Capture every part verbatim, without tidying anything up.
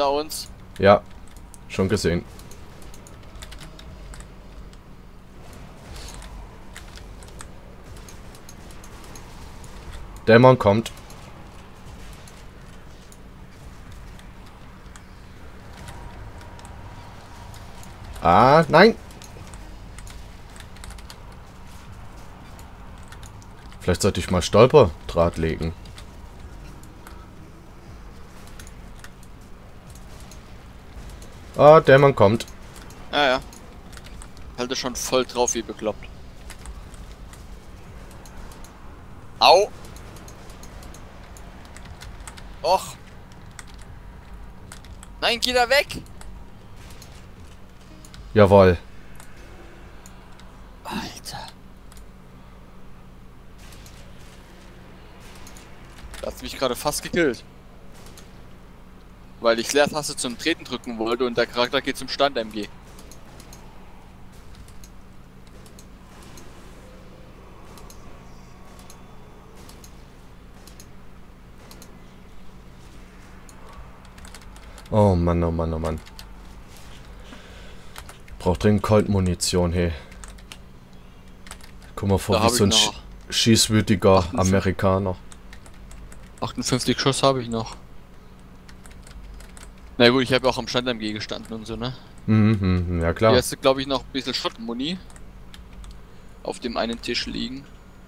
hinter uns. Ja, schon gesehen. Dämon kommt. Ah, nein. Vielleicht sollte ich mal Stolperdraht legen. Ah, Dämon kommt. Ja, ja. Halte schon voll drauf wie bekloppt. Au! Och! Nein, geh da weg! Jawohl. Alter. Da hast du mich gerade fast gekillt. Weil ich Leertaste zum Treten drücken wollte und der Charakter geht zum Stand M G. Oh Mann, oh Mann, oh Mann. Braucht dringend Colt-Munition, hey. Guck mal vor, Da wie hab so ein ich sch noch schießwütiger achtundfünfzig Amerikaner. achtundfünfzig Schuss habe ich noch. Na gut, ich habe auch am Stand M G gestanden und so, ne? Mhm, mhm, ja klar. Hier hast du, glaube ich, noch ein bisschen Schrottmuni auf dem einen Tisch liegen.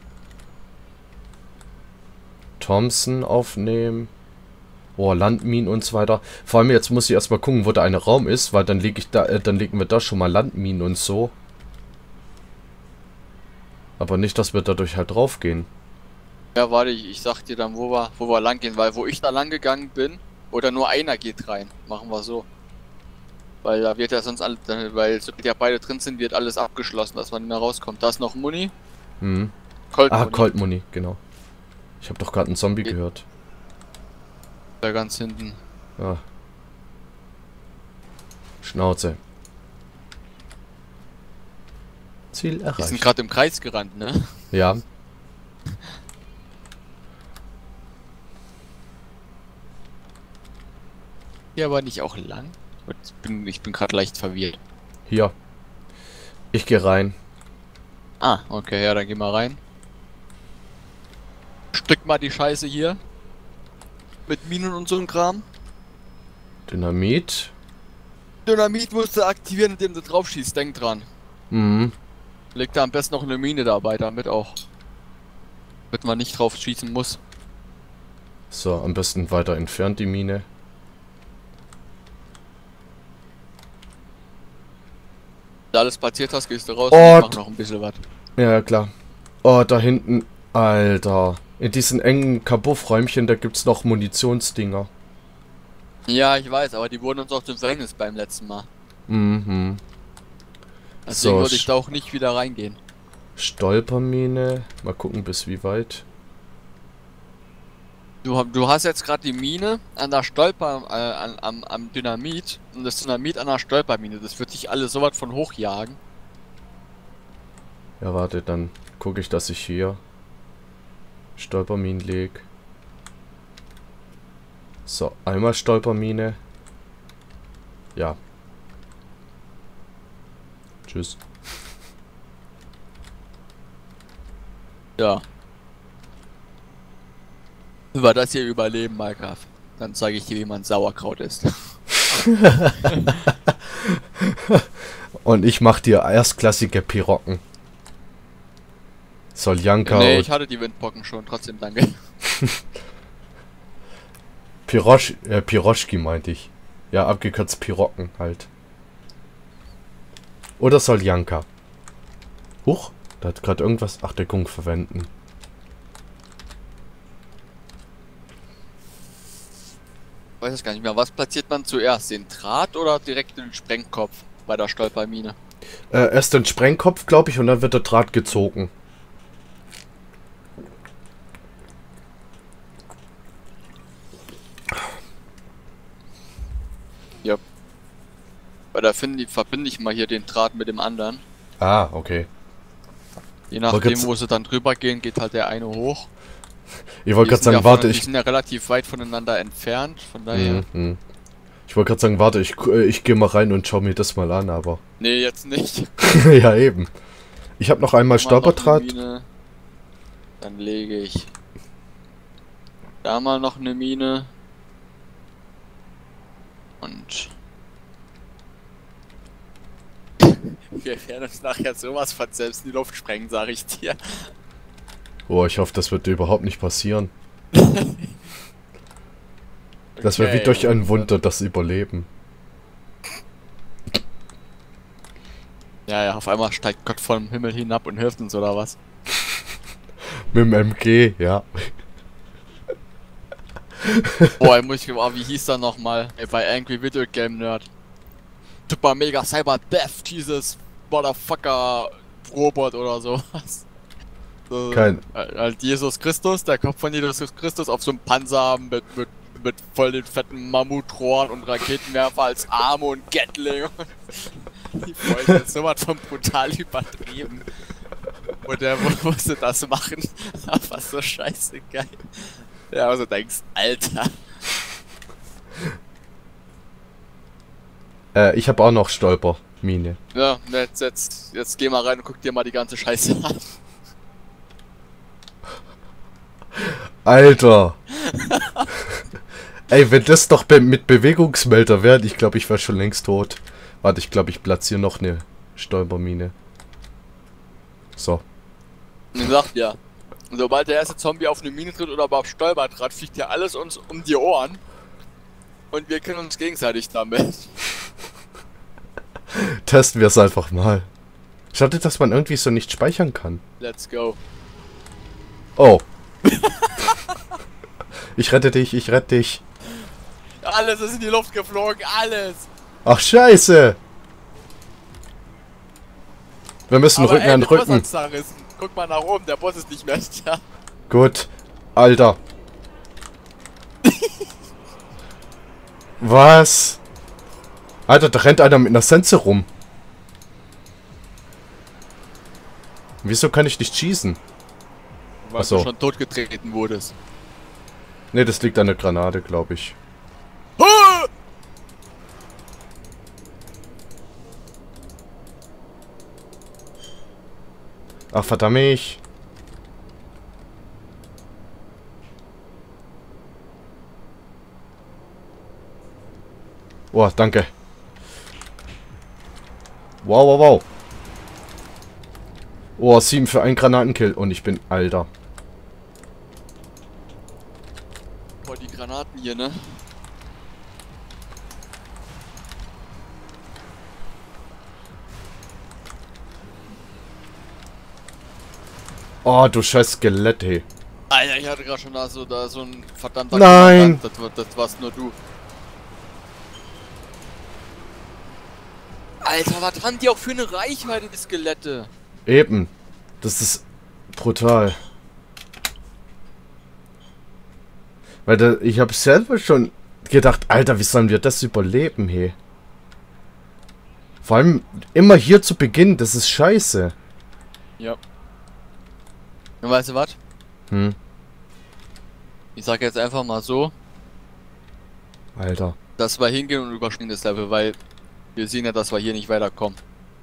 Thompson aufnehmen. Oh, Landminen und so weiter. Vor allem jetzt muss ich erstmal gucken, wo der eine Raum ist, weil dann lege ich da, äh, dann legen wir da schon mal Landminen und so. Aber nicht, dass wir dadurch halt draufgehen. Ja, warte, ich, ich sag dir dann, wo wir, wo wir lang gehen, weil wo ich da lang gegangen bin, oder nur einer geht rein, machen wir so. Weil da wird ja sonst alles, weil sobald ja beide drin sind, wird alles abgeschlossen, dass man nicht mehr rauskommt. Da ist noch Muni. Mhm. Colt Ah, Muni. Colt Muni, genau. Ich habe doch gerade einen Zombie Geht. gehört. Da ganz hinten. Ja. Schnauze. Ziel Die sind erreicht. gerade im Kreis gerannt, ne? Ja. Hier aber nicht auch lang. Ich bin, ich bin gerade leicht verwirrt. Hier. Ich gehe rein. Ah, okay, ja, dann geh mal rein. Stück mal die Scheiße hier. Mit Minen und so einem Kram. Dynamit. Dynamit musst du aktivieren, indem du drauf schießt, denk dran. Mhm. Leg da am besten noch eine Mine dabei, damit auch. Damit man nicht drauf schießen muss. So, am besten weiter entfernt die Mine. Wenn du alles platziert hast, gehst du raus Oh, und ich mach noch ein bisschen was. Ja, klar. Oh, da hinten. Alter. In diesen engen Kabuff-Räumchen, da gibt's noch Munitionsdinger. Ja, ich weiß, aber die wurden uns auch zum Verhängnis beim letzten Mal. Mhm. Deswegen So, würde ich da auch nicht wieder reingehen. Stolpermine. Mal gucken, bis wie weit. Du, hab- du hast jetzt gerade die Mine an der Stolper, äh, an, am, am Dynamit und das Dynamit an der Stolpermine. Das wird dich alle so weit von hochjagen. Ja, warte, dann gucke ich, dass ich hier Stolperminen leg. So, einmal Stolpermine. Ja. Tschüss. Ja. Wenn wir das hier überleben, Minecraft, dann zeige ich dir, wie man Sauerkraut isst. Und ich mach dir erstklassige Pirocken. Soljanka Nee, und ich hatte die Windpocken schon, trotzdem danke. Pirosch, äh, Piroschki meinte ich. Ja, abgekürzt Pirocken halt. Oder Soljanka. Huch, da hat gerade irgendwas. Ach, Deckung verwenden. Weiß es gar nicht mehr. Was platziert man zuerst? Den Draht oder direkt den Sprengkopf bei der Stolpermine? Äh, erst den Sprengkopf, glaube ich, und dann wird der Draht gezogen. Ja. Weil da finde ich, verbinde ich mal hier den Draht mit dem anderen. Ah, okay. Je Aber nachdem, gibt's- wo sie dann drüber gehen, geht halt der eine hoch. Ich wollte Die gerade sind ja sagen, warte, von, ich... Die sind ja relativ weit voneinander entfernt, von daher. Mhm, mhm. Ich wollte gerade sagen, warte, ich, ich gehe mal rein und schau mir das mal an, aber... Nee, jetzt nicht. Ja, eben. Ich habe noch einmal Stolperdraht. Dann lege ich da mal noch eine Mine. Und... wir werden uns nachher sowas von selbst in die Luft sprengen, sage ich dir. Oh, ich hoffe, das wird überhaupt nicht passieren. Das wäre Okay, wie durch ein Wunder, das Überleben. Ja, ja, auf einmal steigt Gott vom Himmel hinab und hilft uns, oder was? Mit dem M G, ja. Boah, ich muss oh, wie hieß er nochmal? Bei Angry Video Game Nerd. Super Mega Cyber Death, dieses Motherfucker Robot oder sowas. So, Kein. Halt Jesus Christus, der Kopf von Jesus Christus auf so einem Panzer mit, mit, mit voll den fetten Mammutrohren und Raketenwerfer als Arme und Gatling. Die Folge ist sowas von brutal übertrieben. Und der musste das machen. Aber so scheiße geil. Ja, also denkst, Alter. Äh, ich habe auch noch Stolpermine. Ja, jetzt, jetzt, jetzt geh mal rein und guck dir mal die ganze Scheiße an. Alter! Ey, wenn das doch be mit Bewegungsmelder wäre, ich glaube, ich wäre schon längst tot. Warte, ich glaube, ich platziere noch eine Stolpermine. So. Ich sag ja, sobald der erste Zombie auf eine Mine tritt oder überhaupt stolpert, fliegt ja alles uns um die Ohren. Und wir können uns gegenseitig damit. Testen wir es einfach mal. Schade, dass man irgendwie so nicht speichern kann. Let's go. Oh. Ich rette dich, ich rette dich. Alles ist in die Luft geflogen, alles. Ach, scheiße. Wir müssen Aber Rücken ey, an der Boss Rücken. hat's zerrissen. Guck mal nach oben, der Boss ist nicht mehr da. Gut. Alter. Was? Alter, da rennt einer mit einer Sense rum. Wieso kann ich nicht schießen? Weil Achso. du schon totgetreten wurdest. Ne, das liegt an der Granate, glaube ich. Ah! Ach, verdammt mich. Oh, danke. Wow, wow, wow. Oh, sieben für einen Granatenkill. Und ich bin Alter. Boah, die Granaten hier, ne? Oh, du scheiß Skelett, hey. Alter, ich hatte gerade schon da so, da so ein verdammter Nein. Kommandant. Das, war- das warst nur du. Alter, was haben die auch für eine Reichweite, die Skelette? Eben. Das ist brutal. Weil da, ich habe selber schon gedacht, Alter, wie sollen wir das überleben, hey? Vor allem immer hier zu Beginn, das ist scheiße. Ja. Und weißt du was? Hm, Ich sag jetzt einfach mal so, Alter. dass wir hingehen und überspringen das Level, weil wir sehen ja, dass wir hier nicht weiterkommen.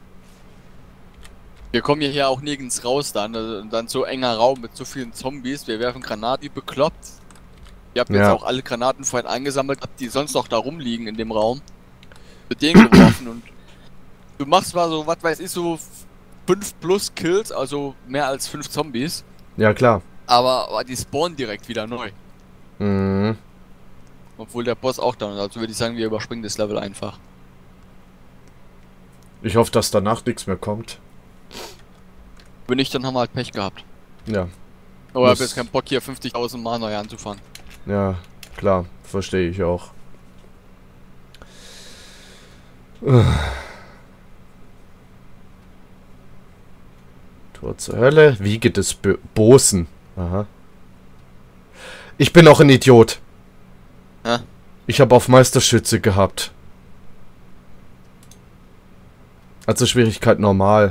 Wir kommen ja hier auch nirgends raus dann, also dann so enger Raum mit so vielen Zombies, wir werfen Granaten wie bekloppt. Ihr habt jetzt Ja. auch alle Granaten vorhin eingesammelt, die sonst noch da rumliegen in dem Raum. Mit denen geworfen und du machst mal so, was weiß ich, so fünf plus Kills, also mehr als fünf Zombies, Ja, klar. aber, aber die spawnen direkt wieder neu. Mhm. Obwohl der Boss auch da ist, also würde ich sagen, wir überspringen das Level einfach. Ich hoffe, dass danach nichts mehr kommt. Wenn nicht, dann haben wir halt Pech gehabt. Ja. Aber ich hab Muss- jetzt keinen Bock hier fünfzigtausend Mal neu anzufangen. Ja, klar. Verstehe ich auch. Ugh. Tor zur Hölle. Wiege des Bö Bosen. Aha. Ich bin auch ein Idiot. Hä? Ich habe auf Meisterschütze gehabt. Also Schwierigkeit normal.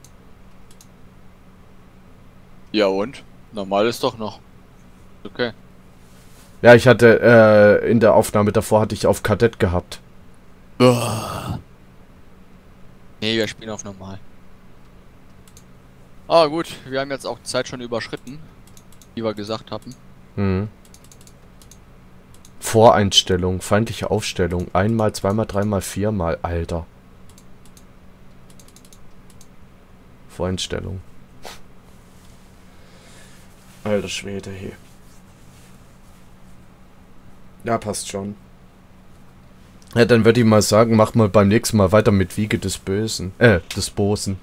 Ja und? Normal ist doch noch. Okay. Ja, ich hatte, äh, in der Aufnahme davor hatte ich auf Kadett gehabt. Uah. Nee, wir spielen auf normal. Ah gut, wir haben jetzt auch die Zeit schon überschritten, wie wir gesagt hatten. Hm. Voreinstellung, feindliche Aufstellung. Einmal, zweimal, dreimal, viermal. Alter. Voreinstellung. Alter Schwede, hey. Ja, passt schon. Ja, dann würde ich mal sagen, mach mal beim nächsten Mal weiter mit Wiege des Bösen. Äh, des Bosen.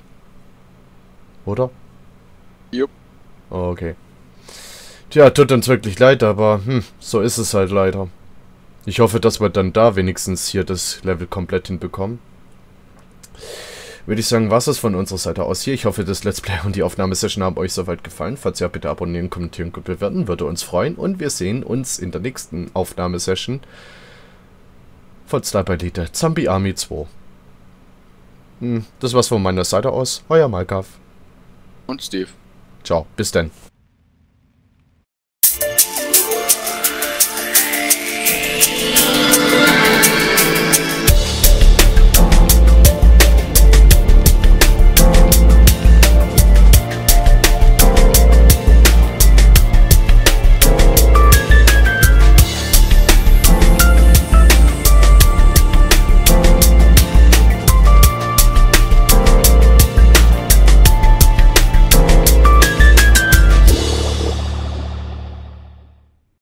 Oder? Jupp. Okay. Tja, tut uns wirklich leid, aber hm, so ist es halt leider. Ich hoffe, dass wir dann da wenigstens hier das Level komplett hinbekommen. Würde ich sagen, was ist von unserer Seite aus hier. Ich hoffe, das Let's Play und die Aufnahmesession haben euch soweit gefallen. Falls ja, bitte abonnieren, kommentieren und bewerten. Würde uns freuen. Und wir sehen uns in der nächsten Aufnahmesession von Sniper Elite Zombie Army zwei. Hm, das war's von meiner Seite aus. Euer Malkav. Und Steve. Ciao, bis dann.